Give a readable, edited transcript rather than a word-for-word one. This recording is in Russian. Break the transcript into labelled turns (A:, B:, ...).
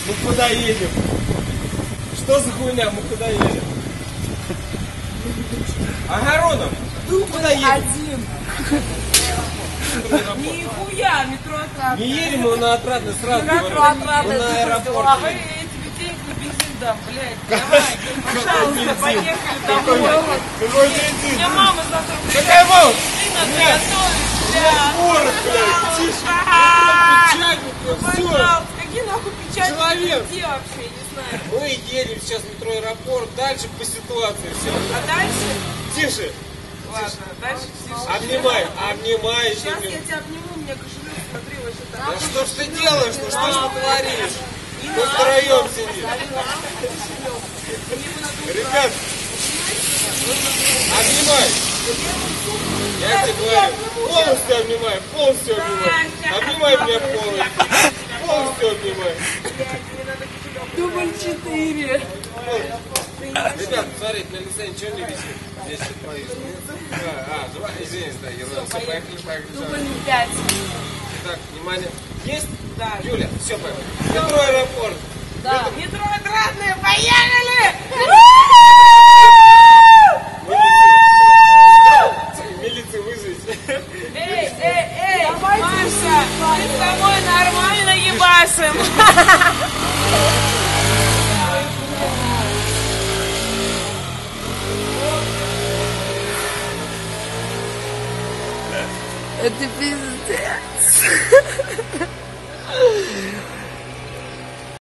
A: Мы куда едем? Что за хуйня? Мы куда едем? Огородом? Куда едем?
B: Один. Нихуя, метро Отрадное.
A: Не едем мы на Отрадное сразу.
B: Метро Отрадное.
A: Мы на аэропорт.
B: А вы тебе денег на бензин дам, блядь. Давай, пожалуйста, поехали домой.
A: Какой бензин?
B: Мне мама завтра придет.
A: Какая мама?
B: Ты нас готовишь,
A: Город, блядь, тише. Все.
B: пожалуйста. Какие нахуй печати?
A: Человек.
B: Где вообще, не знаю.
A: Мы едем сейчас в метро Аэропорт, дальше по ситуации все.
B: А дальше?
A: Тише.
B: Ладно, дальше тише.
A: Обнимай, обнимай.
B: Сейчас я тебя обниму, у меня кошелек, смотри, вообще там.
A: Да что ж ты делаешь? Ну что ж ты творишь? Мы втроем сидим. Ребят, обнимай. Я тебе говорю, полностью обнимай, полностью обнимай. Обнимай меня полностью. Полностью обнимай.
B: Дубль 4.
A: Ребят, смотрите, на лице ничего не висит. Здесь повисло. Извините, да, ерунда. Все, поехали, поехали.
B: Дубль 5.
A: Так, внимание. Есть?
B: Да.
A: Юля, все, поехали. Метро Аэропорт.
B: Да. Метро Отрадное, поехали!
A: Милицию вызовите.
B: Эй, Маша, мы с тобой нормально ебашим. Это пиздец.